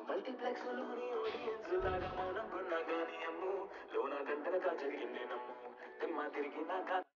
multiplex లోని audience లాగా మౌనం కొన్నా గానీ అమ్ము లోన గంటనక జరిగిందే నమ్ము తిమ్మ తిరిగి నాక